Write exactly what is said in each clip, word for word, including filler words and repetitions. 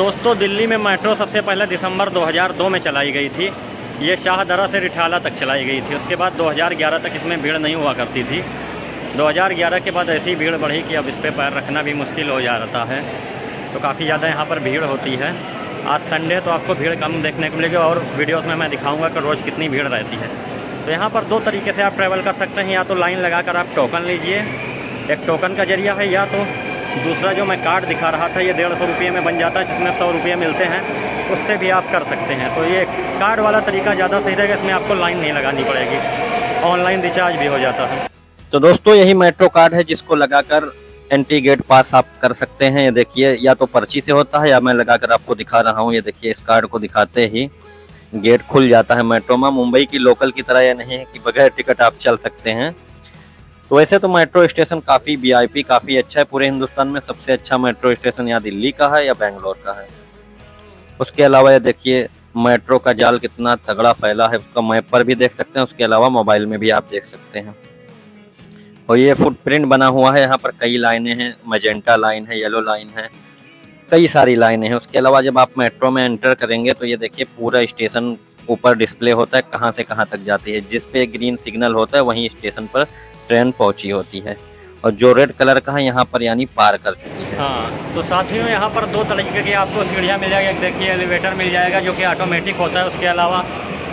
दोस्तों, दिल्ली में मेट्रो सबसे पहले दिसंबर दो हज़ार दो में चलाई गई थी। ये शाहदरा से रिठाला तक चलाई गई थी। उसके बाद दो हज़ार ग्यारह तक इसमें भीड़ नहीं हुआ करती थी। दो हज़ार ग्यारह के बाद ऐसी भीड़ बढ़ी कि अब इस पर पैर रखना भी मुश्किल हो जाता है। तो काफ़ी ज़्यादा यहाँ पर भीड़ होती है। आज संडे तो आपको भीड़ कम देखने को मिलेगी और वीडियोस में मैं दिखाऊंगा कि रोज़ कितनी भीड़ रहती है। तो यहाँ पर दो तरीके से आप ट्रैवल कर सकते हैं। या तो लाइन लगाकर आप टोकन लीजिए, एक टोकन का जरिया है, या तो दूसरा जो मैं कार्ड दिखा रहा था ये डेढ़ सौ रुपये में बन जाता है, जिसमें सौ रुपये मिलते हैं, उससे भी आप कर सकते हैं। तो ये कार्ड वाला तरीका ज़्यादा सही रहेगा, इसमें आपको लाइन नहीं लगानी पड़ेगी, ऑनलाइन रिचार्ज भी हो जाता है। तो दोस्तों, यही मेट्रो कार्ड है जिसको लगाकर एंट्री गेट पास आप कर सकते हैं। ये देखिए, या तो पर्ची से होता है या मैं लगाकर आपको दिखा रहा हूँ। ये देखिए, इस कार्ड को दिखाते ही गेट खुल जाता है मेट्रो में। मुंबई की लोकल की तरह यह नहीं है कि बगैर टिकट आप चल सकते हैं। तो वैसे तो मेट्रो स्टेशन काफ़ी वीआईपी काफ़ी अच्छा है। पूरे हिंदुस्तान में सबसे अच्छा मेट्रो स्टेशन या दिल्ली का है या बेंगलोर का है। उसके अलावा ये देखिए, मेट्रो का जाल कितना तगड़ा फैला है, उसका मैप पर भी देख सकते हैं। उसके अलावा मोबाइल में भी आप देख सकते हैं। और ये फुटप्रिंट बना हुआ है। यहाँ पर कई लाइनें हैं, मैजेंटा लाइन है, येलो लाइन है, कई सारी लाइनें हैं। उसके अलावा जब आप मेट्रो में एंटर करेंगे तो ये देखिए, पूरा स्टेशन ऊपर डिस्प्ले होता है, कहाँ से कहाँ तक जाती है। जिस पे ग्रीन सिग्नल होता है वहीं स्टेशन पर ट्रेन पहुंची होती है, और जो रेड कलर का है यहाँ पर यानी पार कर चुकी है। हाँ, तो साथियों, यहाँ पर दो तरीके की आपको सीढ़ियाँ मिल जाएगी। एक देखिए, एलिवेटर मिल जाएगा जो कि ऑटोमेटिक होता है। उसके अलावा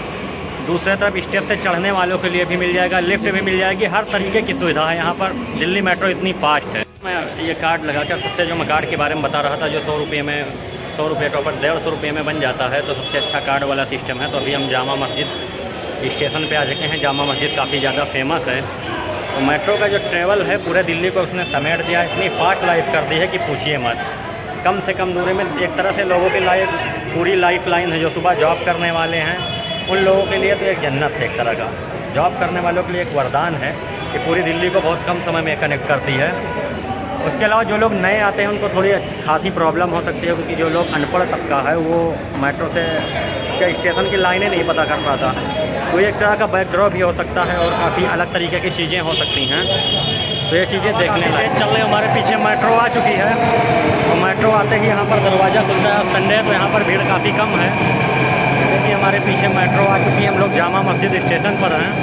दूसरे तरफ स्टेप से चढ़ने वालों के लिए भी मिल जाएगा, लिफ्ट भी मिल जाएगी। हर तरीके की सुविधा है यहाँ पर। दिल्ली मेट्रो इतनी फास्ट है। मैं ये कार्ड लगाकर सबसे जो मैं कार्ड के बारे में बता रहा था, जो सौ रुपये में सौ रुपये टॉपर डेढ़ सौ रुपये में बन जाता है, तो सबसे अच्छा कार्ड वाला सिस्टम है। तो अभी हम जामा मस्जिद स्टेशन पे आ चुके हैं। जामा मस्जिद काफ़ी ज़्यादा फेमस है। तो मेट्रो का जो ट्रैवल है पूरे दिल्ली को उसने समेट दिया, इतनी फास्ट लाइफ कर दी है कि पूछिए मत। कम से कम दूरी में एक तरह से लोगों की लाइफ पूरी लाइफ लाइन है। जो सुबह जॉब करने वाले हैं उन लोगों के लिए तो एक जन्नत है एक तरह का। जॉब करने वालों के लिए एक वरदान है कि पूरी दिल्ली को बहुत कम समय में कनेक्ट करती है। उसके अलावा जो लोग नए आते हैं उनको थोड़ी खासी प्रॉब्लम हो सकती है, क्योंकि जो लोग अनपढ़ तबका है वो मेट्रो से क्या स्टेशन की लाइनें नहीं पता कर पाता। तो एक तरह का बैकड्रॉप भी हो सकता है और काफ़ी अलग तरीके की चीज़ें हो सकती हैं। तो ये चीज़ें देखने लायक। चल रहे हमारे पीछे मेट्रो आ चुकी है, और मेट्रो आते ही यहाँ पर दरवाज़ा खुलता है। संडे तो यहाँ पर भीड़ काफ़ी कम है। देखिए, हमारे पीछे मेट्रो आ चुकी है। हम लोग जामा मस्जिद स्टेशन पर हैं,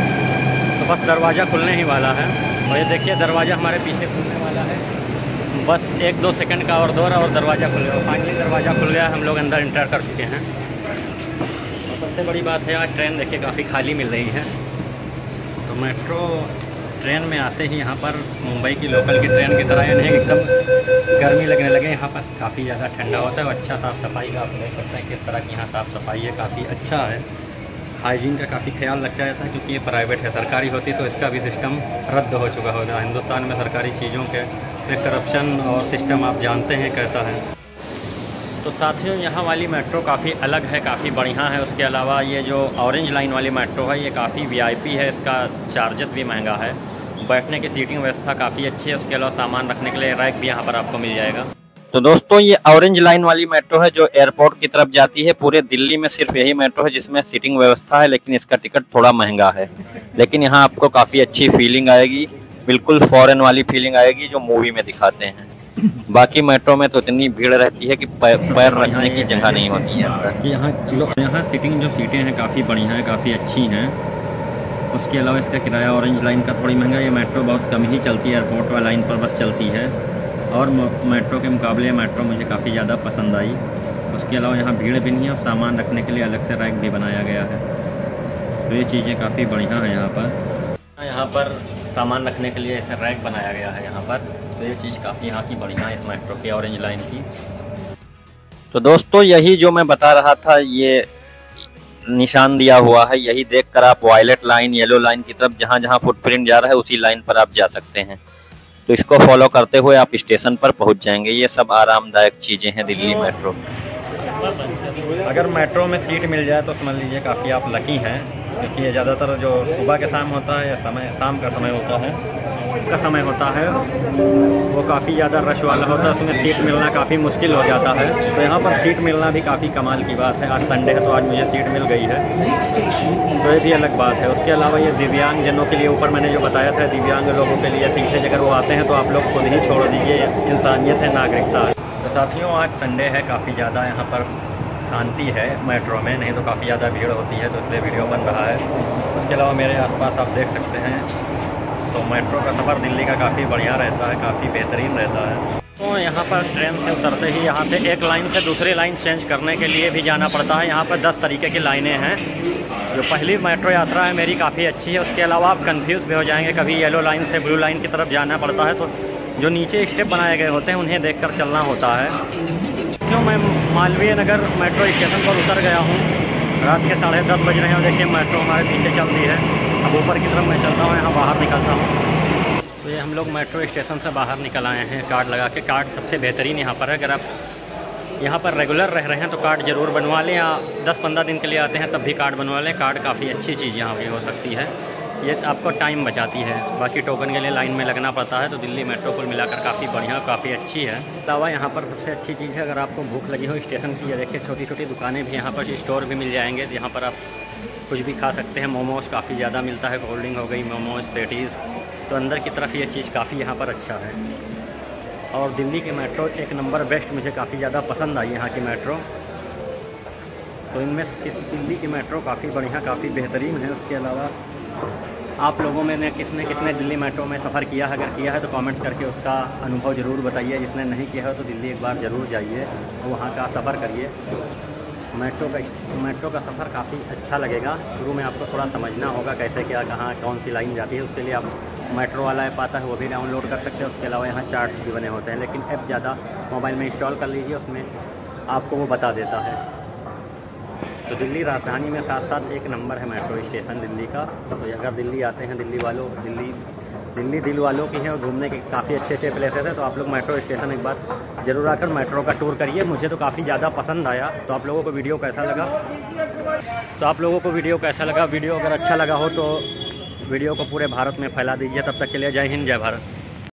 तो बस दरवाज़ा खुलने ही वाला है। और ये देखिए, दरवाज़ा हमारे पीछे खुलने वाला है। बस एक दो सेकंड का और दौर और दरवाज़ा खुल गया। फाइनली दरवाज़ा खुल गया, हम लोग अंदर इंटर कर चुके हैं। और सबसे बड़ी बात है, आज ट्रेन देखिए काफ़ी खाली मिल रही है। तो मेट्रो ट्रेन में आते ही यहाँ पर मुंबई की लोकल की ट्रेन की तरह नहीं एकदम गर्मी लगने लगे। यहाँ पर काफ़ी ज़्यादा ठंडा होता है। अच्छा साफ़ सफाई का आप देख सकते हैं किस तरह की यहाँ साफ़ सफाई है, काफ़ी अच्छा है। हाइजीन का काफ़ी ख्याल रखा जाता है, क्योंकि ये प्राइवेट है। सरकारी होती तो इसका भी सिस्टम रद्द हो चुका होगा। हिंदुस्तान में सरकारी चीज़ों के में करप्शन और सिस्टम आप जानते हैं कैसा है। तो साथियों, यहाँ वाली मेट्रो काफ़ी अलग है, काफ़ी बढ़िया है। उसके अलावा ये जो ऑरेंज लाइन वाली मेट्रो है ये काफ़ी वीआईपी है। इसका चार्जेस भी महंगा है। बैठने की सीटिंग व्यवस्था काफ़ी अच्छी है। उसके अलावा सामान रखने के लिए रैक भी यहाँ पर आपको मिल जाएगा। तो दोस्तों, ये ऑरेंज लाइन वाली मेट्रो है जो एयरपोर्ट की तरफ जाती है। पूरे दिल्ली में सिर्फ यही मेट्रो है जिसमें सीटिंग व्यवस्था है, लेकिन इसका टिकट थोड़ा महंगा है। लेकिन यहाँ आपको काफ़ी अच्छी फीलिंग आएगी, बिल्कुल फॉरेन वाली फीलिंग आएगी जो मूवी में दिखाते हैं। बाकी मेट्रो में तो इतनी भीड़ रहती है कि पैर रखने की जगह नहीं होती है। यहाँ यहाँ सीटिंग जो सीटें हैं काफ़ी बढ़िया हैं, काफ़ी अच्छी हैं। उसके अलावा इसका किराया ऑरेंज लाइन का थोड़ी महंगा। ये मेट्रो बहुत कम ही चलती है, एयरपोर्ट वाली लाइन पर बस चलती है। और मेट्रो के मुकाबले मेट्रो मुझे काफ़ी ज़्यादा पसंद आई। उसके अलावा यहाँ भीड़ भी नहीं है और सामान रखने के लिए अलग से रैक भी बनाया गया है। तो ये चीज़ें काफ़ी बढ़िया हैं यहाँ पर। यहाँ पर सामान रखने के लिए ऐसा रैक बनाया गया है यहाँ पर। तो ये चीज़ काफ़ी यहाँ की बढ़िया है इस मेट्रो की ऑरेंज लाइन की। तो दोस्तों, यही जो मैं बता रहा था, ये निशान दिया हुआ है, यही देखकर आप वायलेट लाइन, येलो लाइन की तरफ जहाँ जहाँ फुटप्रिंट जा रहा है उसी लाइन पर आप जा सकते हैं। तो इसको फॉलो करते हुए आप स्टेशन पर पहुंच जाएंगे। ये सब आरामदायक चीज़ें हैं दिल्ली मेट्रो। अगर मेट्रो में सीट मिल जाए तो समझ लीजिए काफ़ी आप लकी हैं, क्योंकि ये ज़्यादातर जो सुबह के शाम होता है या समय शाम का समय होता है का समय होता है वो काफ़ी ज़्यादा रश वाला होता है। उसमें सीट मिलना काफ़ी मुश्किल हो जाता है। तो यहाँ पर सीट मिलना भी काफ़ी कमाल की बात है। आज संडे है तो आज मुझे सीट मिल गई है, तो ये भी अलग बात है। उसके अलावा ये दिव्यांग जनों के लिए, ऊपर मैंने जो बताया था दिव्यांग लोगों के लिए सीटें अगर वो आते हैं तो आप लोग खुद ही छोड़ दीजिए, इंसानियत है, नागरिकता है। तो साथियों आज संडे है, काफ़ी ज़्यादा यहाँ पर शांति है मेट्रो में, नहीं तो काफ़ी ज़्यादा भीड़ होती है, तो इसलिए वीडियो बन रहा है। उसके अलावा मेरे आसपास आप देख सकते हैं तो मेट्रो का सफ़र दिल्ली का काफ़ी बढ़िया रहता है, काफ़ी बेहतरीन रहता है। तो यहाँ पर ट्रेन से उतरते ही यहाँ से एक लाइन से दूसरी लाइन चेंज करने के लिए भी जाना पड़ता है। यहाँ पर दस तरीके की लाइनें हैं। जो पहली मेट्रो यात्रा है मेरी काफ़ी अच्छी है। उसके अलावा आप कंफ्यूज भी हो जाएंगे, कभी येलो लाइन से ब्लू लाइन की तरफ जाना पड़ता है, तो जो नीचे स्टेप बनाए गए होते हैं उन्हें देखकर चलना होता है। क्यों मैं मालवीय नगर मेट्रो स्टेशन पर उतर गया हूँ। रात के साढ़े दस बज रहे हैं और देखिए मेट्रो हमारे पीछे चल रही है। अब ऊपर की तरफ मैं चलता हूँ, यहाँ बाहर निकलता हूँ। तो ये हम लोग मेट्रो स्टेशन से बाहर निकल आए हैं कार्ड लगा के। कार्ड सबसे बेहतरीन यहाँ पर है। अगर आप यहाँ पर रेगुलर रह रहे हैं तो कार्ड ज़रूर बनवा लें, या दस पंद्रह दिन के लिए आते हैं तब भी कार्ड बनवा लें। कार्ड काफ़ी अच्छी चीज़ यहाँ की हो सकती है, ये आपको टाइम बचाती है। बाकी टोकन के लिए लाइन में लगना पड़ता है। तो दिल्ली मेट्रो कुल मिलाकर काफ़ी बढ़िया, काफ़ी अच्छी है। अलावा यहाँ पर सबसे अच्छी चीज़ है, अगर आपको भूख लगी हो स्टेशन की, ये देखिए छोटी छोटी दुकानें भी यहाँ पर, स्टोर भी मिल जाएंगे। यहाँ पर आप कुछ भी खा सकते हैं। मोमोज़ काफ़ी ज़्यादा मिलता है, कोल्ड ड्रिंक हो गई, मोमोज़, पेटीज़। तो अंदर की तरफ ये चीज़ काफ़ी यहाँ पर अच्छा है। और दिल्ली की मेट्रो एक नंबर बेस्ट, मुझे काफ़ी ज़्यादा पसंद आई यहाँ की मेट्रो। तो इनमें इस दिल्ली की मेट्रो काफ़ी बढ़िया, काफ़ी बेहतरीन है। उसके अलावा आप लोगों में ने किसने किसने दिल्ली मेट्रो में सफ़र किया है, अगर किया है तो कमेंट करके उसका अनुभव ज़रूर बताइए। जिसने नहीं किया है तो दिल्ली एक बार ज़रूर जाइए और वहाँ का सफ़र करिए। मेट्रो का मेट्रो का सफ़र काफ़ी अच्छा लगेगा। शुरू में आपको थोड़ा समझना होगा कैसे क्या, कहाँ कौन सी लाइन जाती है। उसके लिए आप मेट्रो वाला ऐप आता है, वो भी डाउनलोड कर सकते हैं। उसके अलावा यहाँ चार्ट्स भी बने होते हैं, लेकिन ऐप ज़्यादा मोबाइल में इंस्टॉल कर लीजिए, उसमें आपको वो बता देता है। तो दिल्ली राजधानी में साथ साथ एक नंबर है मेट्रो स्टेशन दिल्ली का। तो अगर दिल्ली आते हैं, दिल्ली वालों दिल्ली दिल्ली दिल वालों की है और घूमने के काफ़ी अच्छे अच्छे प्लेसेस हैं, तो आप लोग मेट्रो स्टेशन एक बार ज़रूर आकर मेट्रो का टूर करिए। मुझे तो काफ़ी ज़्यादा पसंद आया। तो आप लोगों को वीडियो कैसा लगा तो आप लोगों को वीडियो कैसा लगा वीडियो अगर अच्छा लगा हो तो वीडियो को पूरे भारत में फैला दीजिए। तब तक के लिए जय हिंद, जय भारत।